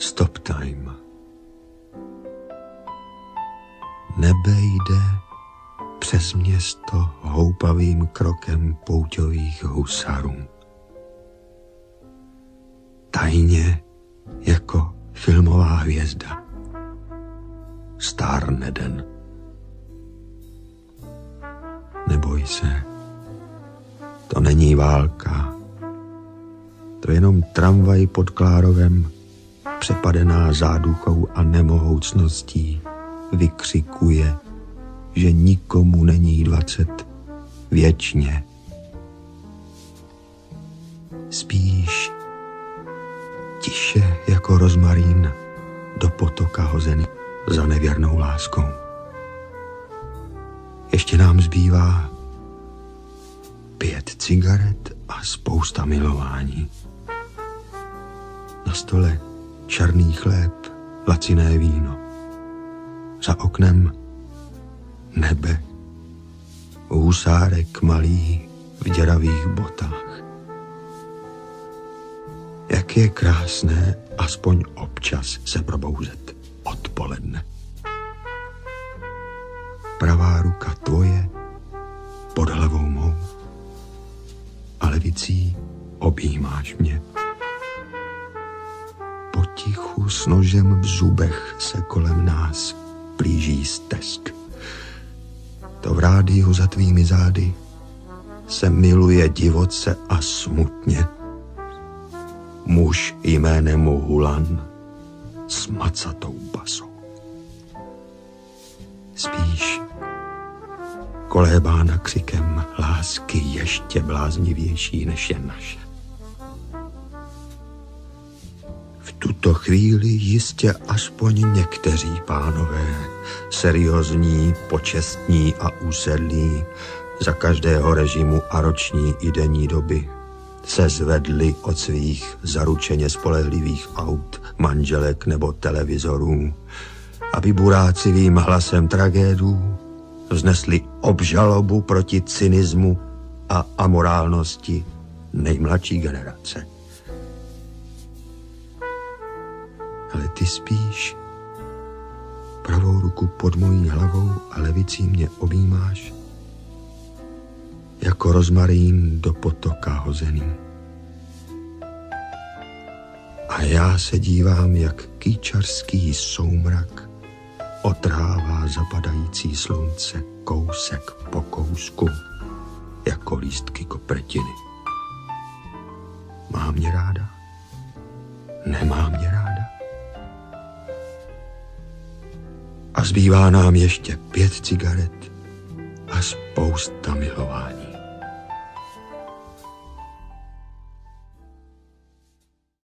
Stop time. Nebe jde přes město houpavým krokem pouťových husarů. Tajně jako filmová hvězda. Stárne den. Neboj se, to není válka. To je jenom tramvaj pod Klárovem, přepadená záduchou a nemohoucností, vykřikuje, že nikomu není 20 věčně. Spíš tiše jako rozmarín do potoka hozený za nevěrnou láskou. Ještě nám zbývá 5 cigaret a spousta milování. Na stole černý chléb, laciné víno. Za oknem nebe, husárek malý v děravých botách. Jak je krásné aspoň občas se probouzet odpoledne. Pravá ruka tvoje pod hlavou mou a levicí objímáš mě. Potichu s nožem v zubech se kolem nás blíží stesk. To v rádiu za tvými zády se miluje divoce a smutně. Muž jménem Hulan s macatou basou. Spíš kolébána křikem lásky ještě bláznivější než je naše. V tuto chvíli jistě aspoň někteří pánové, seriózní, počestní a úsedlí, za každého režimu a roční i denní doby, se zvedli od svých zaručeně spolehlivých aut, manželek nebo televizorů, aby burácivým hlasem tragédů vznesli obžalobu proti cynismu a amorálnosti nejmladší generace. Ale ty spíš pravou ruku pod mojí hlavou a levicí mě objímáš jako rozmarín do potoka hozený. A já se dívám, jak kýčarský soumrak otrhává zapadající slunce kousek po kousku, jako lístky kopretiny. Má mě ráda? Nemá mě ráda? A zbývá nám ještě 5 cigaret a spousta milování.